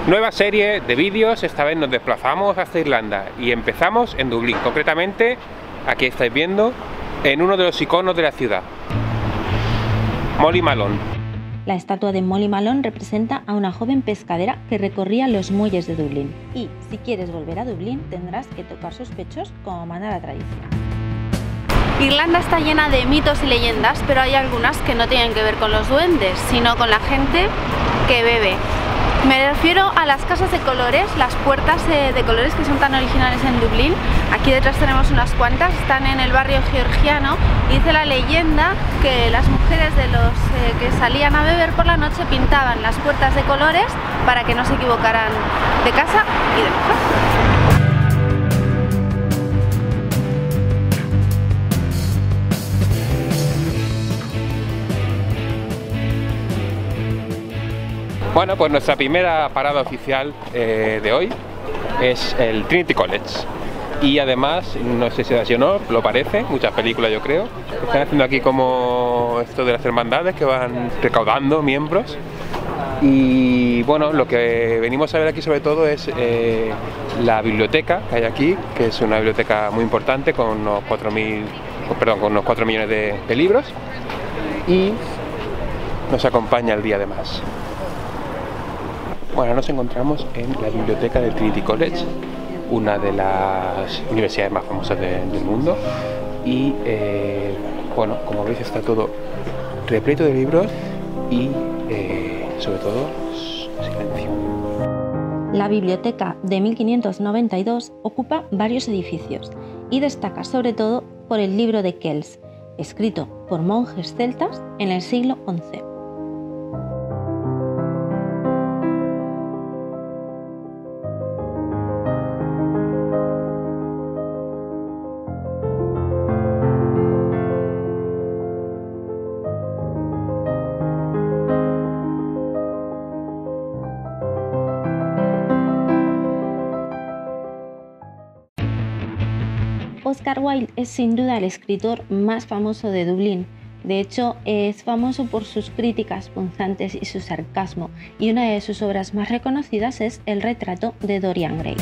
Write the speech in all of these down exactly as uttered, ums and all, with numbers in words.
Nueva serie de vídeos, esta vez nos desplazamos hasta Irlanda y empezamos en Dublín, concretamente, aquí estáis viendo, en uno de los iconos de la ciudad, Molly Malone. La estatua de Molly Malone representa a una joven pescadera que recorría los muelles de Dublín. Y si quieres volver a Dublín tendrás que tocar sus pechos como manda la tradición. Irlanda está llena de mitos y leyendas, pero hay algunas que no tienen que ver con los duendes, sino con la gente que bebe. Me refiero a las casas de colores, las puertas de colores que son tan originales en Dublín. Aquí detrás tenemos unas cuantas, están en el barrio georgiano y dice la leyenda que las mujeres de los eh, que salían a beber por la noche pintaban las puertas de colores para que no se equivocaran de casa y de mujer. Bueno, pues nuestra primera parada oficial eh, de hoy es el Trinity College. Y además, no sé si así o no, lo parece, muchas películas yo creo. Están haciendo aquí como esto de las hermandades que van recaudando miembros. Y bueno, lo que venimos a ver aquí sobre todo es eh, la biblioteca que hay aquí, que es una biblioteca muy importante con unos cuatro mil, perdón, con unos cuatro millones de, de libros. Y nos acompaña el día de más. Bueno, nos encontramos en la biblioteca del Trinity College, una de las universidades más famosas de, del mundo. Y eh, bueno, como veis está todo repleto de libros y eh, sobre todo silencio. La biblioteca de mil quinientos noventa y dos ocupa varios edificios y destaca sobre todo por el libro de Kells, escrito por monjes celtas en el siglo once. Oscar Wilde es sin duda el escritor más famoso de Dublín. De hecho, es famoso por sus críticas punzantes y su sarcasmo, y una de sus obras más reconocidas es El retrato de Dorian Gray.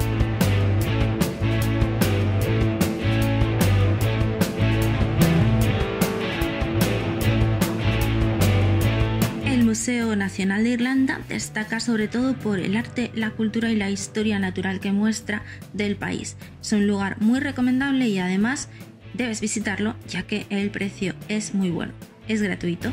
El Museo Nacional de Irlanda destaca sobre todo por el arte, la cultura y la historia natural que muestra del país. Es un lugar muy recomendable y además debes visitarlo ya que el precio es muy bueno. Es gratuito.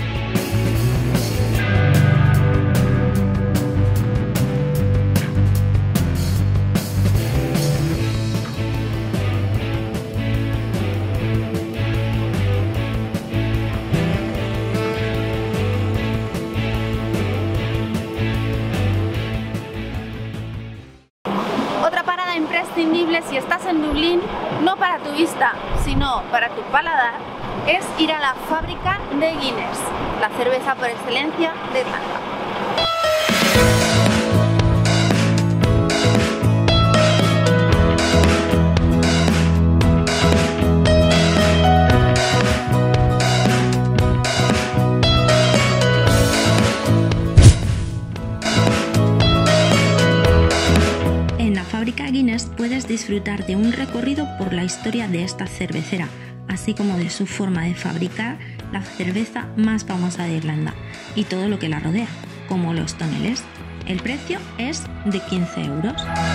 Imprescindible si estás en Dublín, no para tu vista, sino para tu paladar, es ir a la fábrica de Guinness, la cerveza por excelencia de Irlanda. Guinness puedes disfrutar de un recorrido por la historia de esta cervecera, así como de su forma de fabricar la cerveza más famosa de Irlanda y todo lo que la rodea, como los toneles. El precio es de quince euros.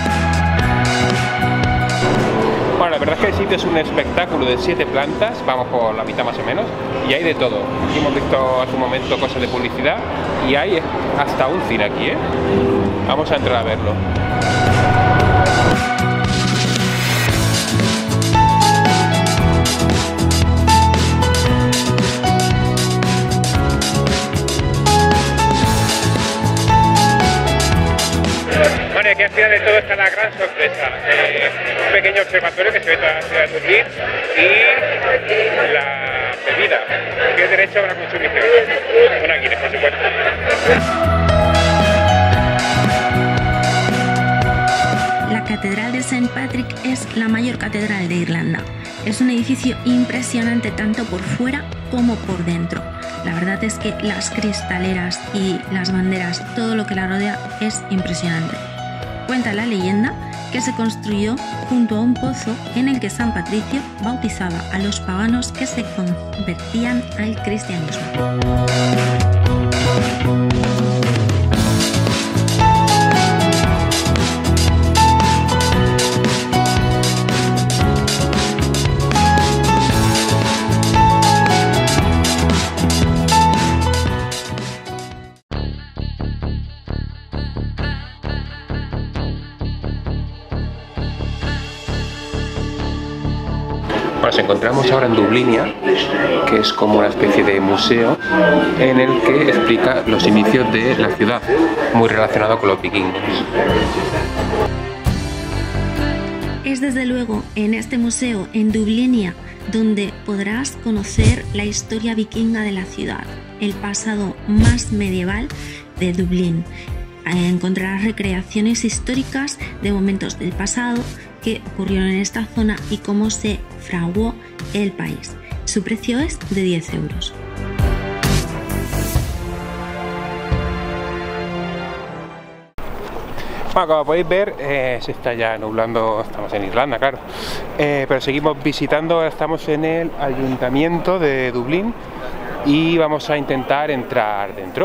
Bueno, la verdad es que el sitio es un espectáculo de siete plantas, vamos por la mitad más o menos, y hay de todo. Aquí hemos visto hace un momento cosas de publicidad y hay hasta un cine aquí, ¿eh? Vamos a entrar a verlo. Bueno, y aquí al final de todo está la gran sorpresa, eh, un pequeño observatorio que se ve toda la ciudad de Dublín y la bebida, que es derecho a la consumición, una Guinness, por supuesto. La Catedral de Saint Patrick es la mayor catedral de Irlanda. Es un edificio impresionante tanto por fuera como por dentro. La verdad es que las cristaleras y las banderas, todo lo que la rodea es impresionante. Cuenta la leyenda que se construyó junto a un pozo en el que San Patricio bautizaba a los paganos que se convertían al cristianismo. Nos encontramos ahora en Dublinia, que es como una especie de museo en el que explica los inicios de la ciudad, muy relacionado con los vikingos. Es desde luego en este museo en Dublinia donde podrás conocer la historia vikinga de la ciudad, el pasado más medieval de Dublín. Encontrarás recreaciones históricas de momentos del pasado que ocurrieron en esta zona y cómo se fraguó el país. Su precio es de diez euros. Bueno, como podéis ver, eh, se está ya nublando, estamos en Irlanda, claro, eh, pero seguimos visitando, estamos en el Ayuntamiento de Dublín y vamos a intentar entrar dentro.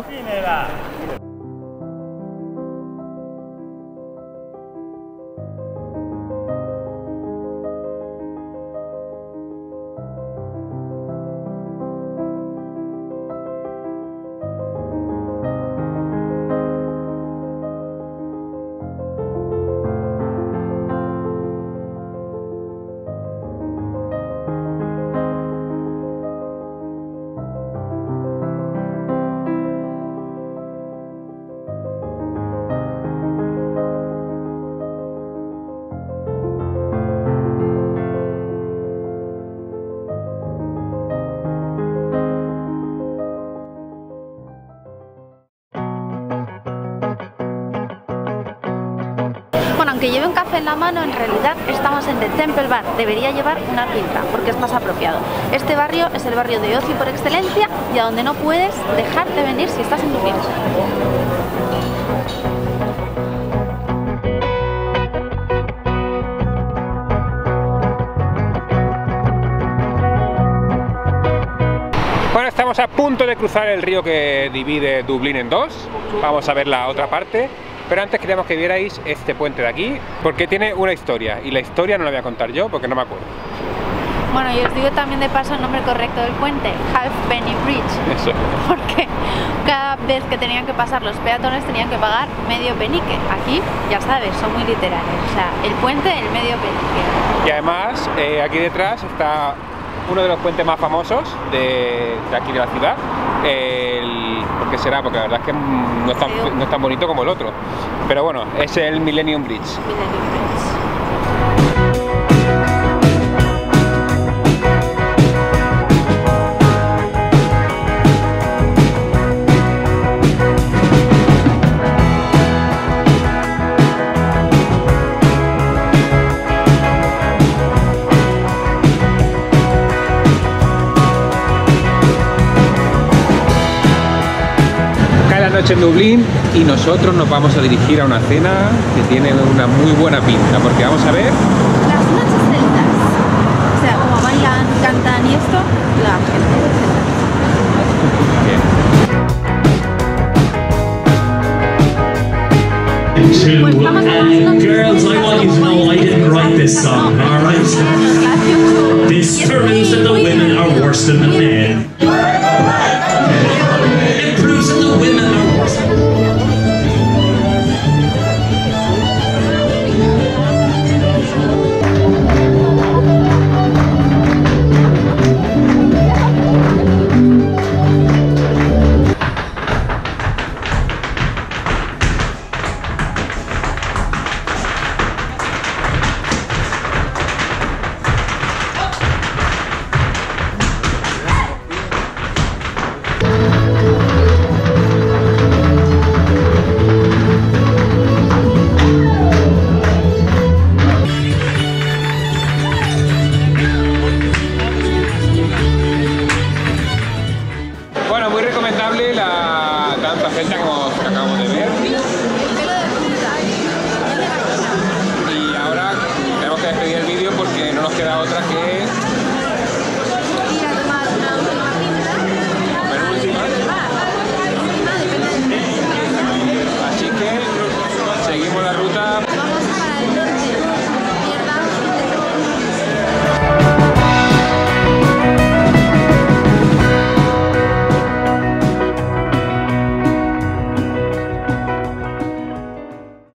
Aunque lleve un café en la mano, en realidad estamos en The Temple Bar. Debería llevar una pinta, porque es más apropiado. Este barrio es el barrio de ocio por excelencia y a donde no puedes dejar de venir si estás en Dublín. Bueno, estamos a punto de cruzar el río que divide Dublín en dos. Vamos a ver la otra parte. Pero antes queríamos que vierais este puente de aquí, porque tiene una historia, y la historia no la voy a contar yo porque no me acuerdo. Bueno, y os digo también de paso el nombre correcto del puente, Halfpenny Bridge. Eso. Porque cada vez que tenían que pasar los peatones tenían que pagar medio penique. Aquí, ya sabes, son muy literales. O sea, el puente del medio penique. Y además, eh, aquí detrás está uno de los puentes más famosos de, de aquí de la ciudad. El, ¿Por qué será? Porque la verdad es que no es, tan, no es tan bonito como el otro. Pero bueno, es el Millennium Bridge. Millennium Bridge. Noche en Dublín y nosotros nos vamos a dirigir a una cena que tiene una muy buena pinta, porque vamos a ver las noches celtas, o sea, como bailan, cantan y esto, la gente Pues and girls, I want you to know I didn't write this song, alright? This proves that the women are worse than the men. It proves that the women are worse than the men. increíble la danza celta que, hemos, que acabamos de ver. Y ahora tenemos que despedir el vídeo porque no nos queda otra que